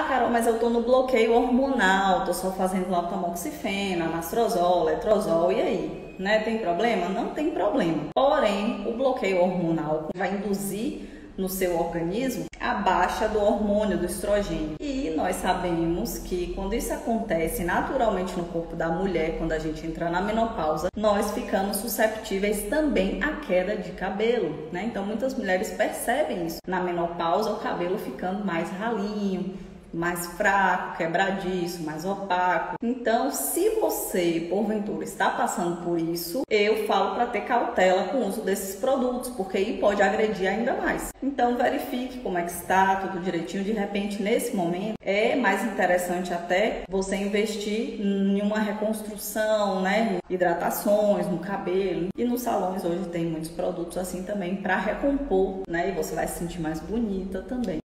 Carol, mas eu tô no bloqueio hormonal, tô só fazendo lá tamoxifeno, anastrozol, letrozol, e aí? Né? Tem problema? Não tem problema. Porém, o bloqueio hormonal vai induzir no seu organismo a baixa do hormônio do estrogênio. E nós sabemos que quando isso acontece naturalmente no corpo da mulher, quando a gente entra na menopausa, nós ficamos susceptíveis também à queda de cabelo, né? Então muitas mulheres percebem isso. Na menopausa, o cabelo ficando mais ralinho, mais fraco, quebradiço, mais opaco. Então, se você, porventura, está passando por isso, eu falo para ter cautela com o uso desses produtos, porque aí pode agredir ainda mais. Então, verifique como é que está, tudo direitinho. De repente, nesse momento, é mais interessante até você investir em uma reconstrução, né? Hidratações no cabelo. E nos salões hoje tem muitos produtos assim também para recompor, né? E você vai se sentir mais bonita também.